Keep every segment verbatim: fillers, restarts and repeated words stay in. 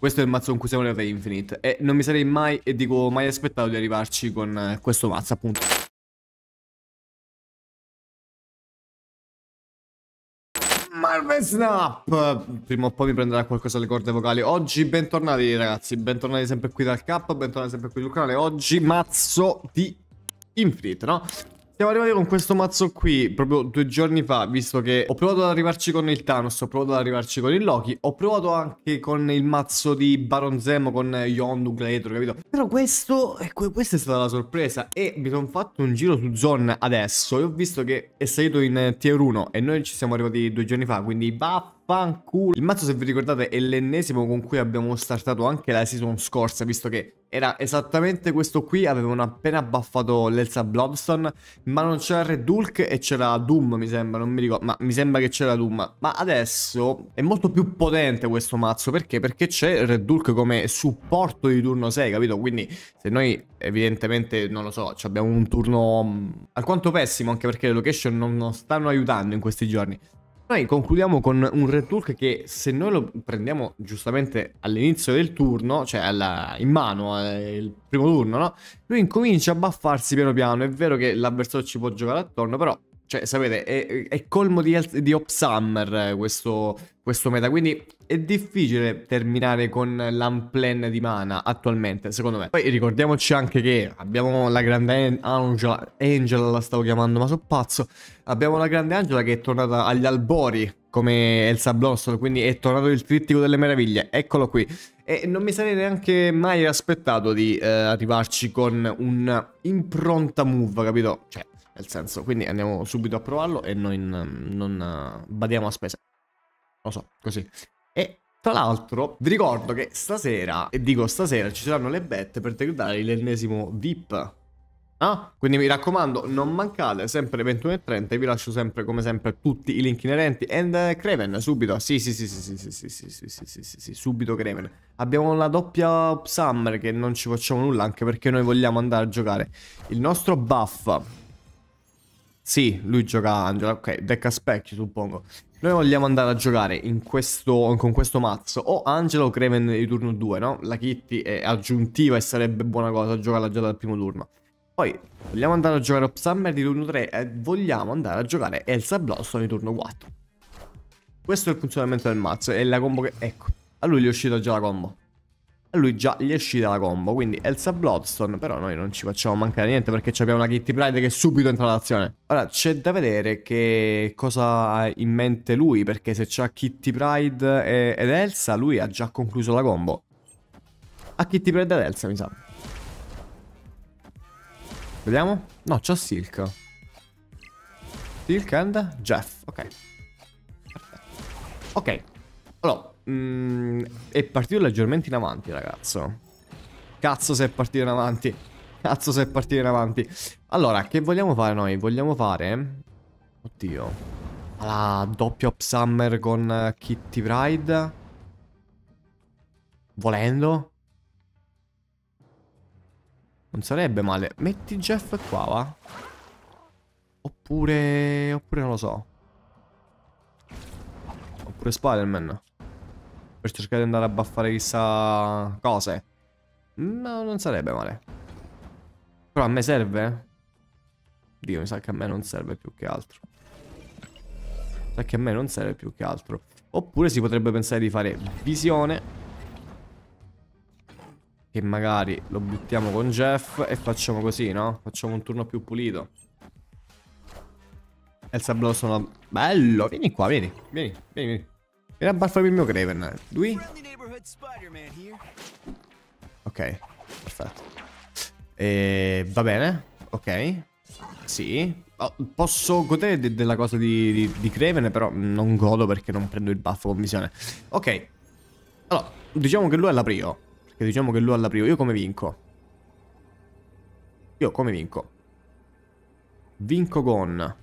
Questo è il mazzo con cui siamo arrivati a Infinite. E non mi sarei mai, e dico mai aspettato di arrivarci con eh, questo mazzo, appunto. Marvel Snap! Prima o poi mi prenderà qualcosa alle corde vocali. Oggi bentornati ragazzi, bentornati sempre qui dal K, bentornati sempre qui sul canale. Oggi mazzo di Infinite, no? Siamo arrivati con questo mazzo qui proprio due giorni fa, visto che ho provato ad arrivarci con il Thanos, ho provato ad arrivarci con il Loki, ho provato anche con il mazzo di Baron Zemo, con Yondu, Gladiator, capito? Però questo, ecco, questa è stata la sorpresa e mi sono fatto un giro su Zone adesso e ho visto che è salito in tier uno e noi ci siamo arrivati due giorni fa, quindi vaffanculo. Il mazzo, se vi ricordate, è l'ennesimo con cui abbiamo startato anche la season scorsa, visto che era esattamente questo qui, avevano appena buffato l'Elsa Bloodstone, ma non c'era Red Hulk e c'era Doom, mi sembra, non mi ricordo, ma mi sembra che c'era Doom. Ma adesso è molto più potente questo mazzo, perché? Perché c'è Red Hulk come supporto di turno sei, capito? Quindi se noi evidentemente, non lo so, abbiamo un turno mh, alquanto pessimo, anche perché le location non, non stanno aiutando in questi giorni. Noi concludiamo con un Red Hulk che, se noi lo prendiamo giustamente all'inizio del turno, cioè alla, in mano, eh, il primo turno, no? Lui incomincia a buffarsi piano piano. È vero che l'avversario ci può giocare attorno, però, cioè, sapete, è, è colmo di, di Op Summer eh, questo, questo meta, quindi è difficile terminare con l'unplan di mana attualmente, secondo me. Poi ricordiamoci anche che abbiamo la grande Angela, Angela la stavo chiamando, ma sono pazzo. Abbiamo la grande Angela che è tornata agli albori come Elsa Blossom, quindi è tornato il trittico delle meraviglie, eccolo qui. E non mi sarei neanche mai aspettato di eh, arrivarci con un impronta move, capito? Cioè, nel senso, quindi andiamo subito a provarlo e noi non, non uh, badiamo a spese. Lo so, così. E tra l'altro vi ricordo che stasera, e dico stasera, ci saranno le bet per decretare l'ennesimo V I P. Ah, quindi mi raccomando, non mancate, sempre alle ventuno e trenta, vi lascio sempre, come sempre, tutti i link inerenti. And uh, Kraven, subito, sì, sì, sì, sì, sì, sì, sì, sì, sì, sì, sì, sì, sì, subito Kraven. Abbiamo la doppia Summer che non ci facciamo nulla, anche perché noi vogliamo andare a giocare il nostro buff. Sì, lui gioca Angela, ok, deck a specchio, suppongo. Noi vogliamo andare a giocare in questo, con questo mazzo o Angela o Kraven di turno due, no? La Kitty è aggiuntiva e sarebbe buona cosa giocarla già dal primo turno. Poi vogliamo andare a giocare Op Summer di turno tre e vogliamo andare a giocare Elsa Blossom di turno quattro. Questo è il funzionamento del mazzo e la combo che... Ecco, a lui gli è uscita già la combo. A lui già gli è uscita la combo, quindi Elsa Bloodstone, però noi non ci facciamo mancare niente perché abbiamo una Kitty Pryde che subito entra all'azione. Ora, c'è da vedere che cosa ha in mente lui, perché se c'ha Kitty Pryde ed Elsa, lui ha già concluso la combo. Ha Kitty Pryde ed Elsa, mi sa. Vediamo? No, c'ha Silk. Silk and Jeff, ok. Perfetto. Ok, allora, mm, è partito leggermente in avanti, ragazzo. Cazzo se è partito in avanti. Cazzo se è partito in avanti. Allora, che vogliamo fare noi? Vogliamo fare... Oddio. La doppia Op Summer con Kitty Pryde. Volendo. Non sarebbe male. Metti Jeff qua, va? Oppure... Oppure non lo so. Oppure Spider-Man. Per cercare di andare a buffare chissà cose. No, non sarebbe male. Però a me serve? Dio, mi sa che a me non serve più che altro. Mi sa che a me non serve più che altro. Oppure si potrebbe pensare di fare visione. Che magari lo buttiamo con Jeff e facciamo così, no? Facciamo un turno più pulito. Elsa Blossom. Bello, vieni qua, vieni. Vieni, vieni, vieni. Vieni a buffare il mio Kraven. Lui? Ok, perfetto. E va bene, ok. Sì. Oh, posso godere de della cosa di, di, di Kraven, però non godo perché non prendo il buff con visione. Ok. Allora, diciamo che lui è la prio. Perché diciamo che lui è la prio. Io come vinco? Io come vinco? Vinco con...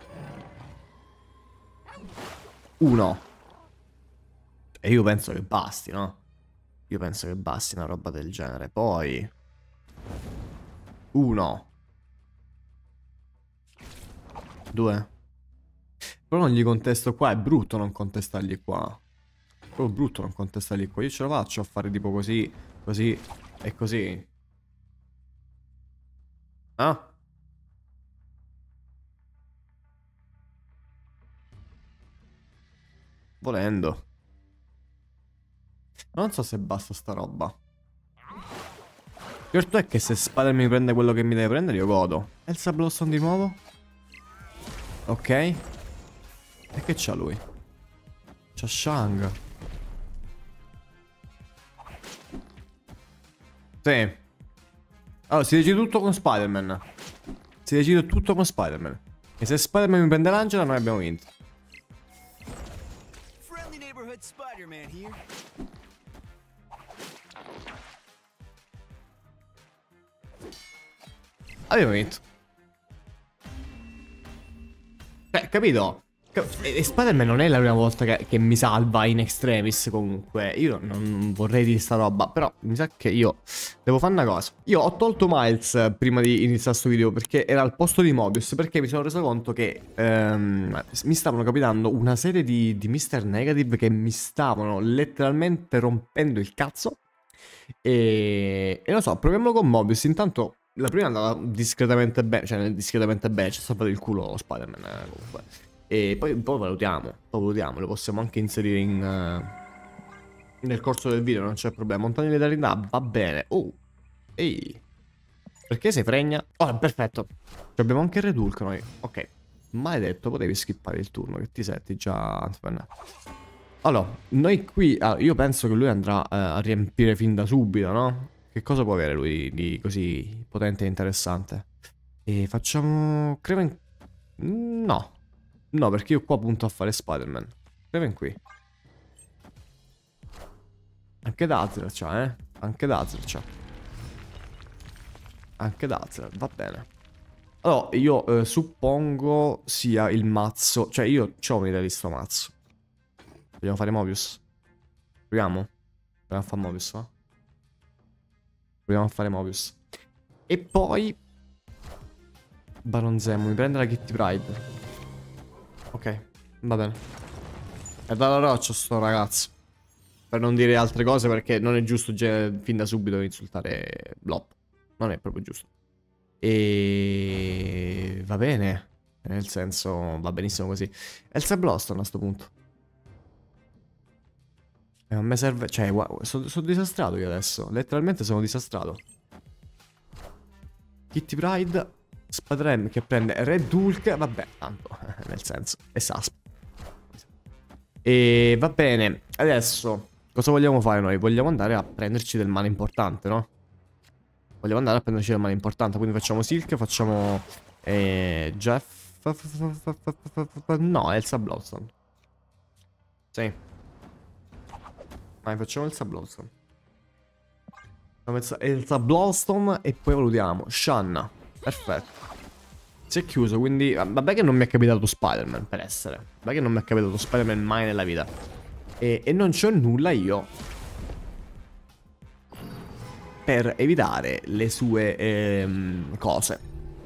Uno. E io penso che basti, no? Io penso che basti una roba del genere. Poi... Uno. Due. Però non gli contesto qua. È brutto non contestargli qua. proprio brutto non contestare lì qua. Io ce la faccio a fare tipo così, così e così. Ah? Volendo. Non so se basta sta roba. Certo è che se Spider mi prende quello che mi deve prendere io godo. Elsa Blossom di nuovo? Ok. E che c'ha lui? C'ha Shang. Sì. Allora si decide tutto con Spider-Man. Si decide tutto con Spider-Man. E se Spider-Man mi prende l'Angela noi abbiamo vinto. Friendly neighborhood Spider-Man here. Abbiamo vinto. Cioè, capito? E Spider-Man non è la prima volta che, che mi salva in extremis comunque. Io non vorrei dire sta roba, però mi sa che io devo fare una cosa. Io ho tolto Miles prima di iniziare questo video perché era al posto di Mobius, perché mi sono reso conto che ehm, mi stavano capitando una serie di, di mister Negative che mi stavano letteralmente rompendo il cazzo. E, e lo so, proviamolo con Mobius. Intanto la prima è andata discretamente bene, cioè discretamente bene, ci ha salvato il culo Spider-Man eh, comunque. E poi, poi valutiamo, poi valutiamo, lo possiamo anche inserire in, uh, nel corso del video, non c'è problema. Montagne di letalità, va bene. Oh, ehi. Perché sei fregna? Oh, perfetto. Ci abbiamo anche il Redulk noi. Ok. Maledetto, potevi skippare il turno, che ti senti già... Allora, noi qui... Allora, io penso che lui andrà uh, a riempire fin da subito, no? Che cosa può avere lui di così potente e interessante? E facciamo... Creven... No. No, perché io qua punto a fare Spider-Man. Creven qui. Anche Dazzler c'ha, eh. Anche Dazzler c'ha. Anche Dazzler, va bene. Allora, io eh, suppongo sia il mazzo. Cioè, io c'ho un'idea di sto mazzo. Vogliamo fare Mobius? Proviamo? Proviamo a fare Mobius, no? Proviamo a fare Mobius. E poi... Baron Zemo, mi prende la Kitty Pryde. Ok, va bene. È dalla roccia sto ragazzo. Per non dire altre cose perché non è giusto fin da subito insultare Blop. Non è proprio giusto. E... va bene. Nel senso, va benissimo così. Elsa Blossom a sto punto. E a me serve... Cioè, wow, sono, sono disastrato io adesso. Letteralmente sono disastrato. Kitty Pryde... Spadrem che prende Red Hulk. Vabbè, tanto, nel senso, è Sasp. E va bene. Adesso, cosa vogliamo fare noi? Vogliamo andare a prenderci del male importante, no? Vogliamo andare a prenderci del male importante. Quindi facciamo Silk, facciamo eh, Jeff. No, Elsa Blossom. Sì. Vai, facciamo Elsa Blossom. Elsa Blossom e poi valutiamo Shanna. Perfetto. Si è chiuso, quindi... Vabbè che non mi è capitato Spider-Man, per essere. Vabbè che non mi è capitato Spider-Man mai nella vita. E, e non c'ho nulla io per evitare le sue ehm, cose.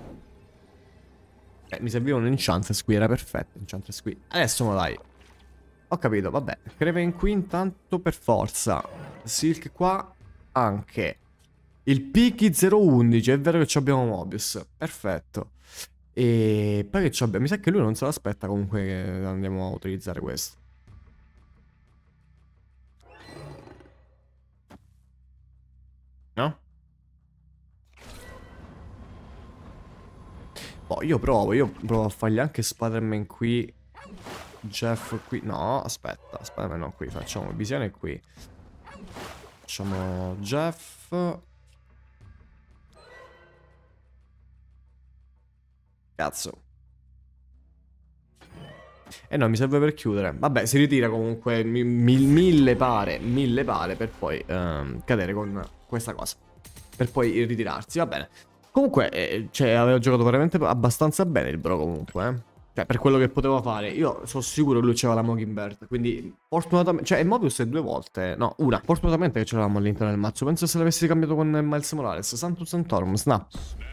Eh, mi serviva un Enchantress qui, era perfetto. Enchantress qui. Adesso me lo dai. Ho capito, vabbè. Creven qui intanto per forza. Silk qua anche. Il Piki zero undici, è vero che abbiamo Mobius. Perfetto. E poi che abbiamo? Mi sa che lui non se l'aspetta comunque che andiamo a utilizzare questo. No? Oh, io provo, io provo a fargli anche Spider-Man qui. Jeff qui. No, aspetta, Spider-Man no qui. Facciamo visione qui. Facciamo Jeff. Cazzo. Eh no, mi serve per chiudere. Vabbè, si ritira comunque mi, mi, mille pare, mille pare per poi ehm, cadere con questa cosa. Per poi ritirarsi, va bene. Comunque, eh, cioè, avevo giocato veramente abbastanza bene il bro comunque, eh. Cioè, per quello che poteva fare. Io sono sicuro che lui c'aveva la Mockingbird. Quindi, fortunatamente... Cioè, Mobius è due volte. No, una. Fortunatamente che ce l'avevamo all'interno del mazzo. Penso se l'avessi cambiato con Miles Morales. Santum Santorum, snap.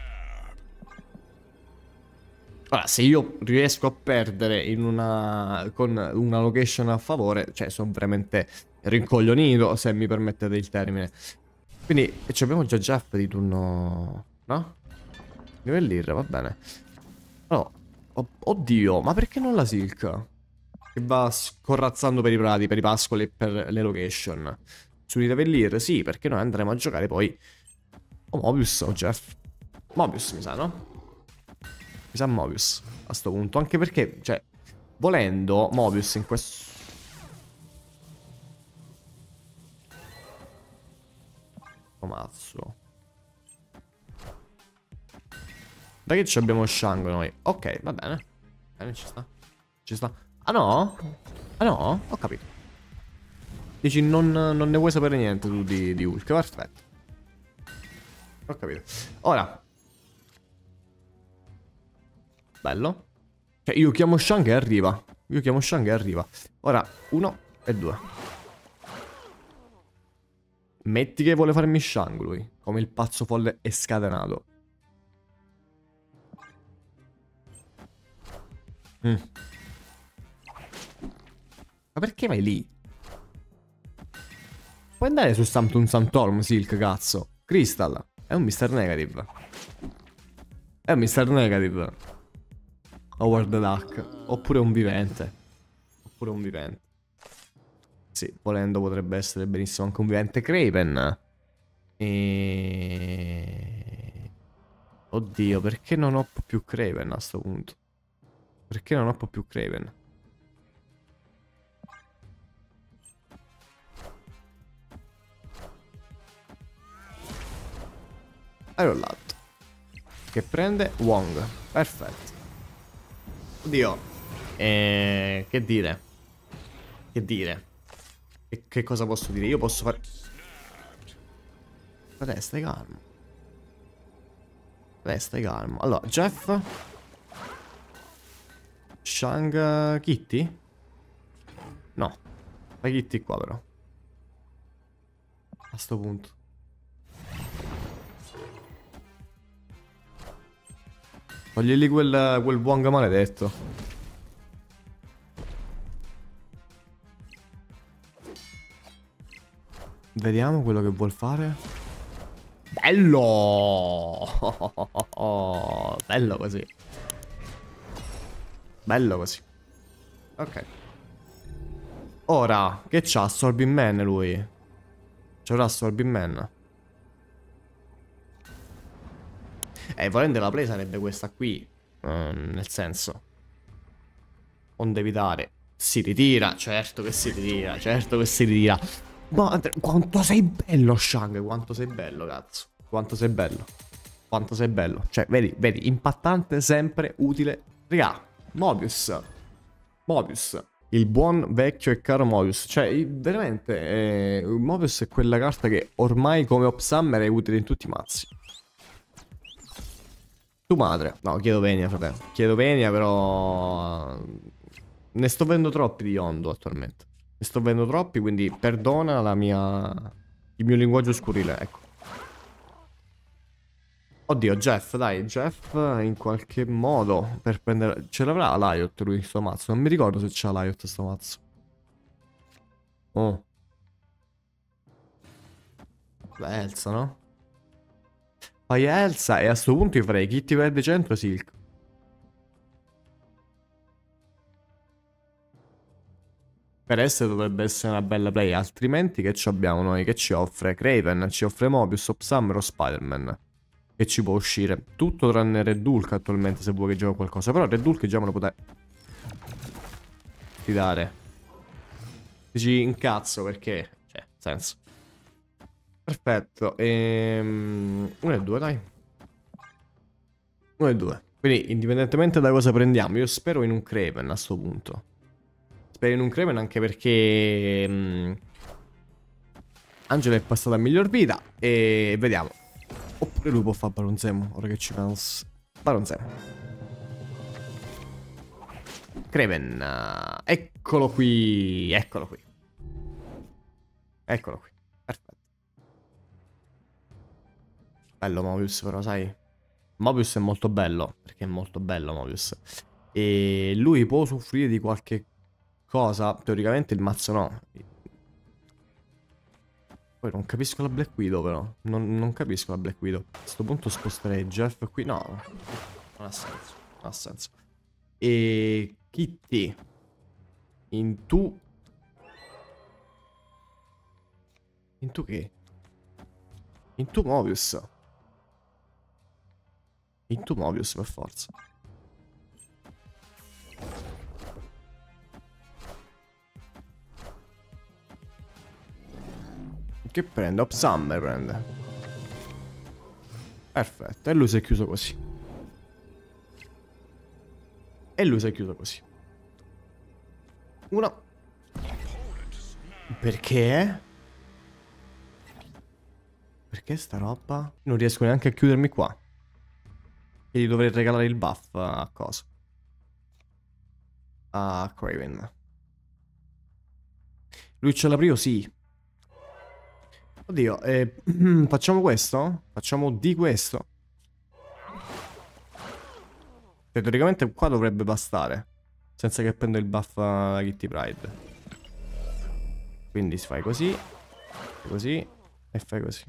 Ora, se io riesco a perdere in una, con una location a favore, cioè sono veramente rincoglionito, se mi permettete il termine. Quindi ci abbiamo già Jeff di turno, no? Livellire, va bene. Allora, oh, oddio, ma perché non la Silk? Che va scorrazzando per i prati, per i pascoli e per le location. Su Livellire, sì, perché noi andremo a giocare poi o Mobius o Jeff. Mobius mi sa, no? Mi sa Mobius a sto punto. Anche perché, cioè, volendo Mobius in questo... Mazzo. Da che ci abbiamo Shang noi? Ok, va bene. Bene, ci sta. Ci sta. Ah no? Ah no? Ho capito. Dici non, non ne vuoi sapere niente tu di, di Hulk. Perfetto. Ho capito. Ora. Bello. Cioè io chiamo Shang e arriva. Io chiamo Shang e arriva. Ora, uno e due. Metti che vuole farmi Shang lui. Come il pazzo folle e scatenato. Mm. Ma perché vai lì? Puoi andare su Samtun Santorum, Silk, cazzo. Crystal. È un mister Negative. È un mister Negative. Howard the Duck. Oppure un vivente. Oppure un vivente. Sì, volendo potrebbe essere benissimo anche un vivente Craven. E... Oddio, perché non ho più Craven a sto punto? Perché non ho più Craven? Aerolatto. Che prende Wong. Perfetto. Oddio. E... Che dire? Che dire? E che cosa posso dire? Io posso fare... Vabbè, stai calmo. Vabbè, stai calmo. Allora, Jeff. Shang Kitty? No. Fai Kitty qua però. A sto punto. Togli quel, quel Wong maledetto. Vediamo quello che vuol fare. Bello! Bello così. Bello così. Ok. Ora, che c'ha? Sorbin Man lui. C'avrà Sorbin Man. Eh, volendo la play sarebbe questa qui. Um, nel senso. Onde evitare. Si ritira. Certo che si ritira. Certo che si ritira. Ma quanto sei bello, Shang. Quanto sei bello, cazzo. Quanto sei bello. Quanto sei bello. Cioè, vedi, vedi. Impattante, sempre utile. Raga, Mobius. Mobius. Il buon vecchio e caro Mobius. Cioè, veramente, eh, Mobius è quella carta che ormai come Op Summer è utile in tutti i mazzi. Tu madre. No, chiedo venia, fratello. Chiedo venia, però... Ne sto vendo troppi di Yondo attualmente. Ne sto vendo troppi, quindi perdona la mia... il mio linguaggio scurile, ecco. Oddio, Jeff, dai, Jeff in qualche modo per prendere... Ce l'avrà l'Iot lui, sto mazzo. Non mi ricordo se c'ha l'Iot sto mazzo. Oh. Beh, Elsa, no? Fai Elsa e a sto punto io farei Kitty Verde Centro Silk. Per essere dovrebbe essere una bella play, altrimenti che ci abbiamo noi? Che ci offre? Craven, ci offre Mobius, Op Summer o Spider-Man. Che ci può uscire. Tutto tranne Red Hulk attualmente se vuoi che gioco qualcosa. Però Red Hulk già me lo potrei ridare. Dici incazzo perché? Cioè, senso. Perfetto. Ehm... uno e due, dai. uno e due. Quindi, indipendentemente da cosa prendiamo, io spero in un Craven a sto punto. Spero in un Craven anche perché... Mh, Angela è passata a miglior vita. E vediamo. Oppure lui può fare Baron Zemo, ora che ci penso. Baron Zemo. Craven. Uh, eccolo qui. Eccolo qui. Eccolo qui. Perfetto. Bello Mobius però, sai. Mobius è molto bello. Perché è molto bello Mobius. E lui può soffrire di qualche cosa. Teoricamente il mazzo no. Poi non capisco la Black Widow però. Non, non capisco la Black Widow. A questo punto sposterei Jeff qui. No, non ha senso. Non ha senso. E Kitty. In tu. In tu che? In tu Mobius. In tu Mobius per forza. Che prende? Op Summer prende. Perfetto. E lui si è chiuso così. E lui si è chiuso così. Una. Perché? Perché sta roba? Non riesco neanche a chiudermi qua. E gli dovrei regalare il buff a cosa? A Kraven. Lui ce l'ha sì. Oddio, eh, facciamo questo? Facciamo di questo? Cioè, teoricamente qua dovrebbe bastare. Senza che prenda il buff a Kitty Pryde. Quindi fai così. Così. E fai così.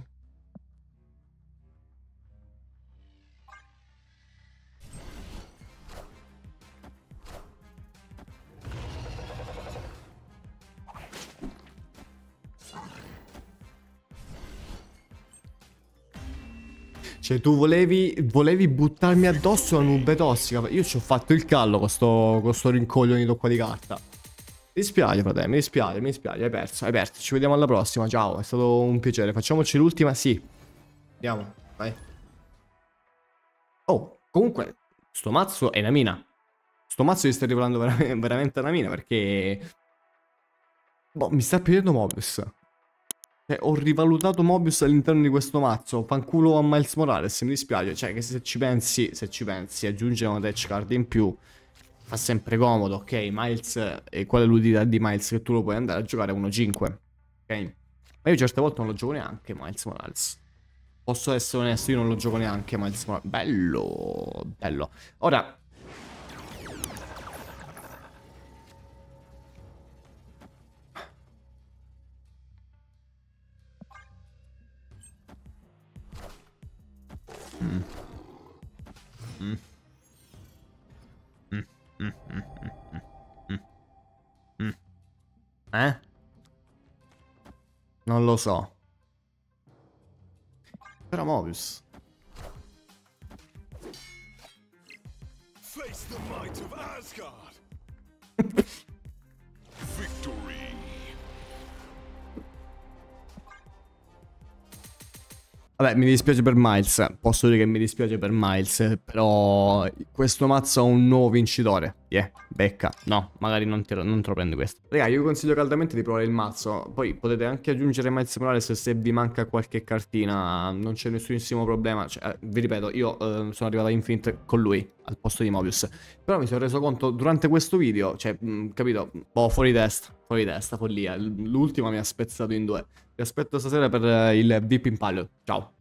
Cioè tu volevi, volevi buttarmi addosso una nube tossica. Io ci ho fatto il callo con sto, con sto rincoglionito qua di carta. Mi dispiace fratello, mi dispiace, mi dispiace. Hai perso, hai perso. Ci vediamo alla prossima, ciao. È stato un piacere. Facciamoci l'ultima, sì. Andiamo, vai. Oh, comunque, sto mazzo è una mina. Sto mazzo gli sta rivelando veramente, veramente una mina perché... Boh, mi sta piacendo Mobius. Cioè, ho rivalutato Mobius all'interno di questo mazzo. Fanculo a Miles Morales, mi dispiace. Cioè, che se ci pensi, se ci pensi, aggiungere una touch card in più fa sempre comodo, ok? Miles, e qual è l'utilità di Miles? Che tu lo puoi andare a giocare a uno cinque, ok? Ma io certe volte non lo gioco neanche Miles Morales. Posso essere onesto, io non lo gioco neanche Miles Morales. Bello, bello. Ora... Mm. Mm. Mm. Mm. Mm. Mm. Mm. Eh? Non lo so. Però Mobius. Face the might of Asgard. Victory. Vabbè, mi dispiace per Miles. Posso dire che mi dispiace per Miles. Però questo mazzo ha un nuovo vincitore. Yeah, becca. No, magari non te, lo, non te lo prendi questo. Raga, io vi consiglio caldamente di provare il mazzo. Poi potete anche aggiungere Miles Morales se vi manca qualche cartina. Non c'è nessunissimo problema. Cioè, vi ripeto, io eh, sono arrivato a Infinite con lui al posto di Mobius. Però mi sono reso conto durante questo video, cioè, mh, capito? Boh, fuori testa. Fuori testa, follia. L'ultima mi ha spezzato in due. Vi aspetto stasera per il V P Impalio. Ciao.